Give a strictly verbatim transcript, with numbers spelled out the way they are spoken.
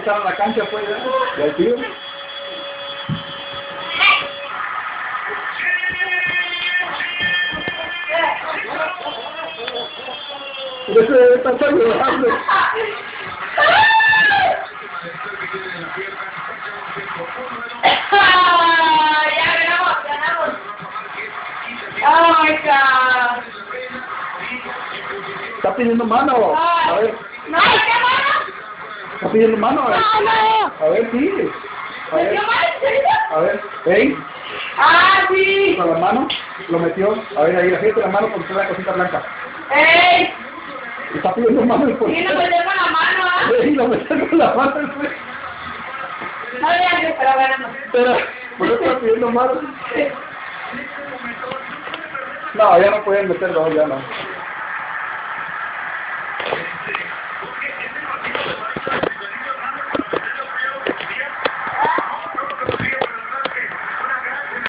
echar a la cancha, pues, ya. Y al tío. Ese está llorando. Ya ganamos, ganamos. Oh my God. Está pidiendo mano. A ver. No, ¿qué mano? Está pidiendo mano. A ver. No, no. A ver, sí. A ver. ¿Qué mano? A ver. ¿Ey? Ah, sí. Con la mano. Lo metió. A ver, ahí. Fíjate la mano porque tiene la cosita blanca. ¡Ey! Está pidiendo mano el policía. Sí, lo meter con la mano, ¿ah? Sí, lo metió con la mano. No vean que pero ganando. Pero, ¿por qué está pidiendo mano? No, ya no pueden meterlo, ya no.